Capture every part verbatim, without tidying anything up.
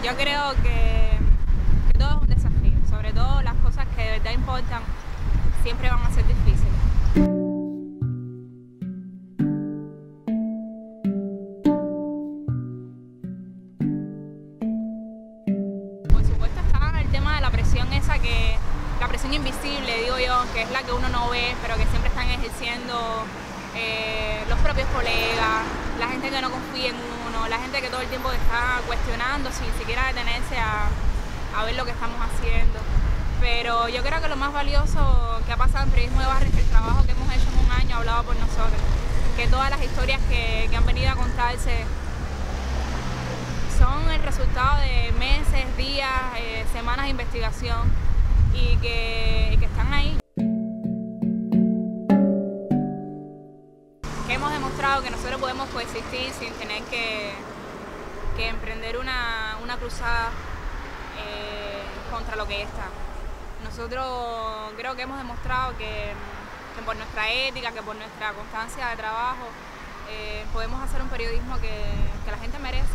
Yo creo que, que todo es un desafío, sobre todo las cosas que de verdad importan siempre van a ser difíciles. Por supuesto está el tema de la presión esa que, la presión invisible, digo yo, que es la que uno no ve, pero que siempre están ejerciendo eh, los propios colegas, la gente que no confía en uno, la gente que todo el tiempo está cuestionando sin siquiera detenerse a, a ver lo que estamos haciendo. Pero yo creo que lo más valioso que ha pasado en Periodismo de Barrio es que el trabajo que hemos hecho en un año hablado por nosotros, que todas las historias que, que han venido a contarse son el resultado de meses, días, eh, semanas de investigación y que, y que están ahí. Que hemos demostrado que nosotros podemos coexistir sin tener que, que emprender una, una cruzada eh, contra lo que está. Nosotros creo que hemos demostrado que, que por nuestra ética, que por nuestra constancia de trabajo, eh, podemos hacer un periodismo que, que la gente merece.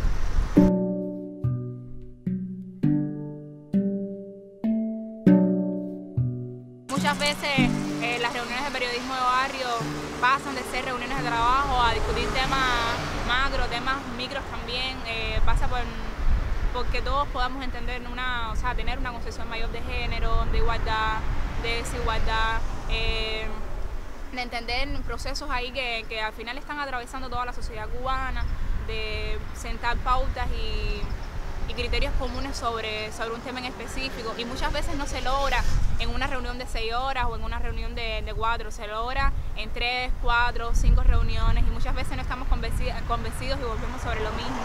Muchas veces eh, las reuniones de periodismo de barrio pasan de ser reuniones de trabajo a discutir temas macro, temas micros también, eh, pasa por porque todos podamos entender una, o sea, tener una concepción mayor de género, de igualdad, de desigualdad, eh, de entender procesos ahí que, que al final están atravesando toda la sociedad cubana, de sentar pautas y, y criterios comunes sobre, sobre un tema en específico, y muchas veces no se logra en una reunión de seis horas o en una reunión de, de cuatro, se logra en tres, cuatro, cinco reuniones, y muchas veces no estamos convencidos, convencidos y volvemos sobre lo mismo.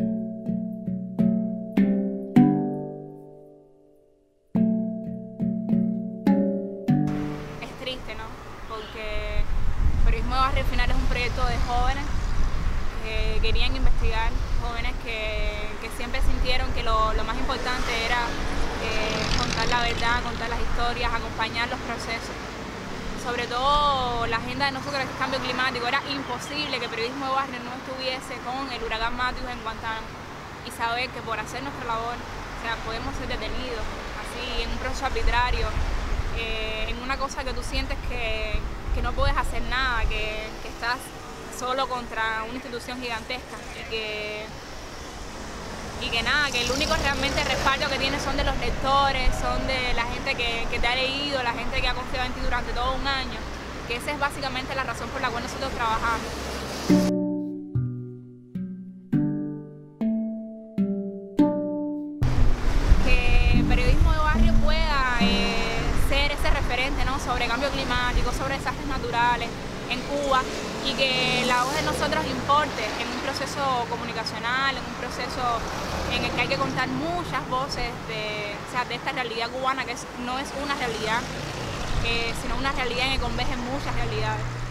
Triste, ¿no? Porque Periodismo de Barrio al final es un proyecto de jóvenes que querían investigar, jóvenes que, que siempre sintieron que lo, lo más importante era eh, contar la verdad, contar las historias, acompañar los procesos. Sobre todo la agenda de nosotros, el cambio climático. Era imposible que Periodismo de Barrio no estuviese con el huracán Matthew en Guantánamo y saber que por hacer nuestra labor, o sea, podemos ser detenidos así en un proceso arbitrario. Eh, en una cosa que tú sientes que, que no puedes hacer nada, que, que estás solo contra una institución gigantesca y que, y que nada, que el único realmente respaldo que tienes son de los lectores, son de la gente que, que te ha leído, la gente que ha confiado en ti durante todo un año, que esa es básicamente la razón por la cual nosotros trabajamos. Que Periodismo de Barrio pueda eh, ser ese referente, ¿no?, sobre cambio climático, sobre desastres naturales en Cuba, y que la voz de nosotros importe en un proceso comunicacional, en un proceso en el que hay que contar muchas voces de, o sea, de esta realidad cubana, que es, no es una realidad, eh, sino una realidad en que convergen muchas realidades.